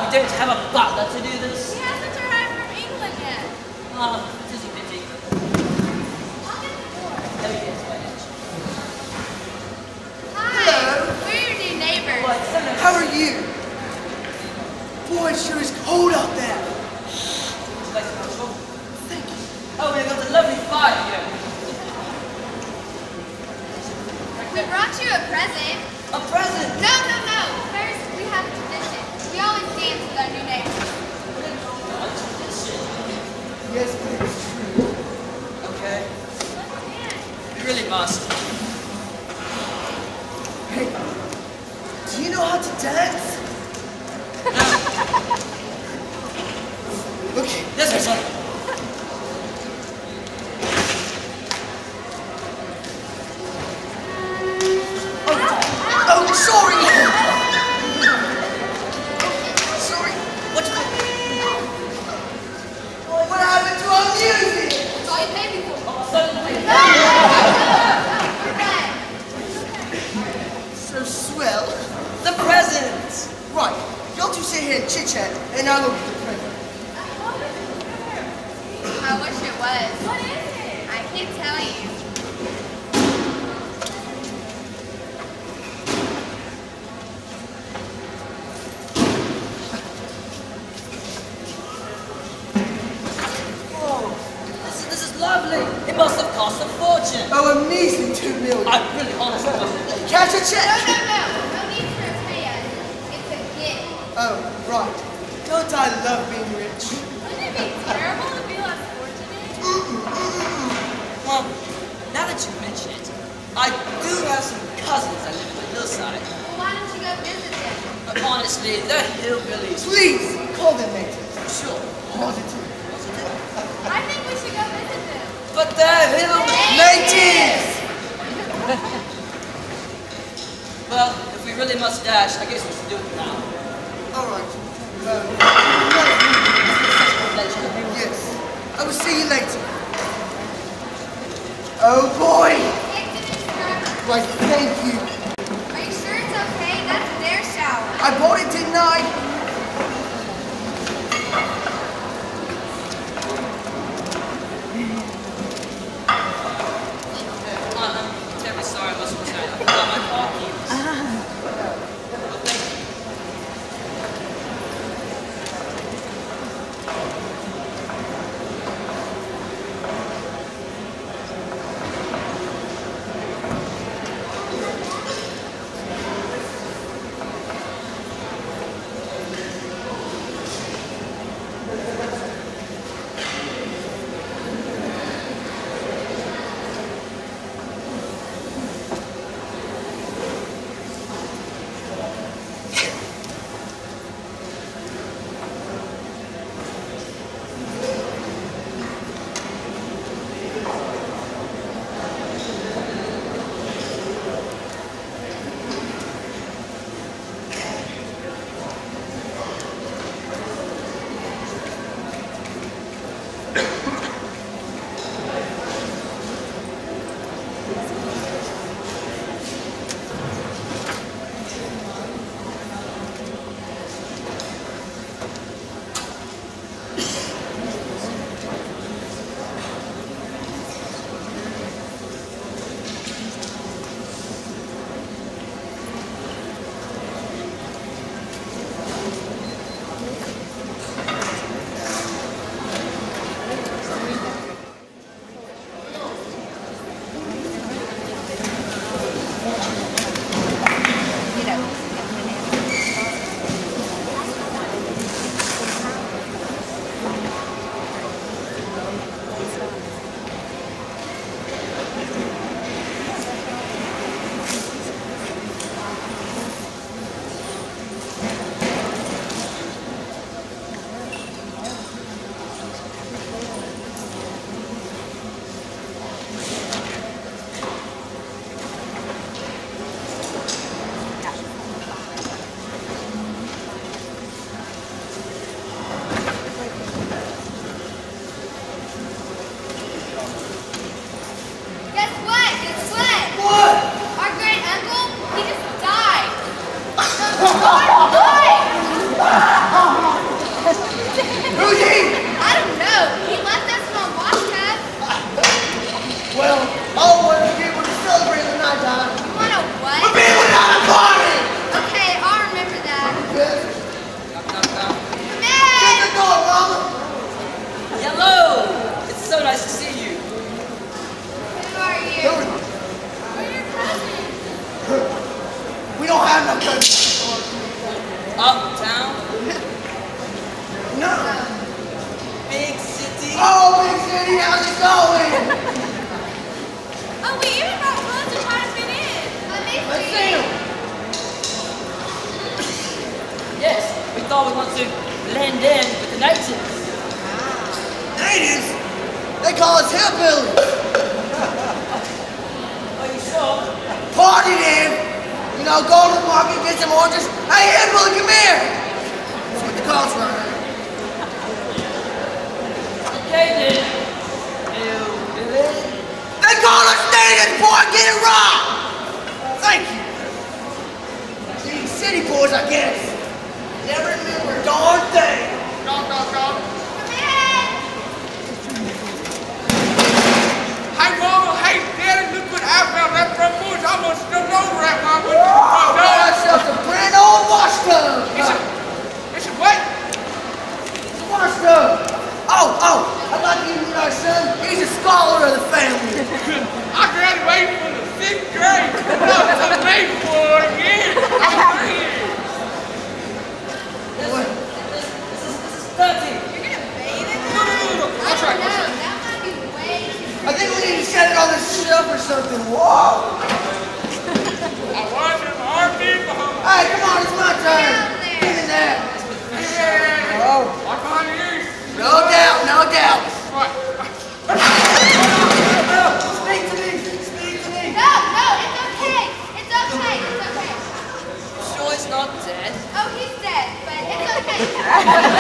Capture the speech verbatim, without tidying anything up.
I don't have a butler to do this. He hasn't arrived from England yet. Ah, it is a pity. I'll get the door. There he is, wait. Hi. Hello. We're your new neighbors. Well, it's so nice. How are you? Boy, it sure is cold out there. Place to have trouble. Thank you. Oh, we've got a lovely fire here. We brought you a present. A present! No, no, no. First, we have a tradition. We always dance with our new neighbors. Yes, but it's true. Okay, Let's dance. we really must. Hey, do you know how to dance? Okay, This way, son. oh, sorry! Sorry. What you What happened to our music? That's all you paid me for. Oh, suddenly. So swell. The present! Right, y'all two sit here and chit-chat, and I'll look at the present. I wish it was. What is it? I can't tell you. Oh, this is, this is lovely. It must have cost a fortune. Oh, a measly two million. I really honestly must. Cash a No, check! no, no. No need to repay us. It's a gift. Oh, right. Don't I love being rich? Wouldn't it be terrible to be less fortunate? Well, now that you mention it, I do have some cousins that live in the hillside. Well, why don't you go visit them? But honestly, they're hillbillies. Please, call them natives. Sure. Positive. I think we should go visit them. But they're hillbillies. Natives! Well, if we really must dash, I guess we should do it now. All right. Um, yes. I will see you later. Oh boy! Take the new scrubber. Why, thank you. Are you sure it's okay? That's their shower. I bought it, didn't I? I'm, I'm terribly sorry, I must return. I forgot my car keys. Well, thank you. Our great uncle, he just died. Uptown? No. Big city? Oh, big city, how's it going? Oh, we even brought clothes to try to fit in. Let me Let's see. see 'em. Yes, we thought we wanted to blend in with the natives. Natives? They call us hillbillies. Are you sure? Party then. You know, go to the market, get some oranges. Hey, hillbilly, come here. That's what the calls run. Okay then. Hillbilly. They call us natives, boy, get it right. Thank you. These city boys, I guess. Never remember a darn thing. Dog, dog, dog. Come in. Hey, Mama, hey, Daddy, look what I found. That front porch almost stepped over at my window. Oh, that's just a brand old wash tub. It's a, it's a what? Wash tub. Oh, oh, I'd like you to meet our son. He's a scholar of the family. I graduated from the sixth grade. That was amazing, boy. Yeah, I'm ready. This, this, this, is, this is dirty. You're gonna bathe in No, no, no, no. I That's don't right, know. that's right. That might be way too. I think we need to set it on this shelf or something. Whoa. I was in the armpit behind. Hey, come on, it's my turn. Down there. Give me that. Yeah. Oh, Walk behind the ears. no doubt, no doubt. What? Speak to me, speak to me. No, no, it's okay. It's okay. It's okay. Sure it's not dead? Oh, he's dead, but it's okay.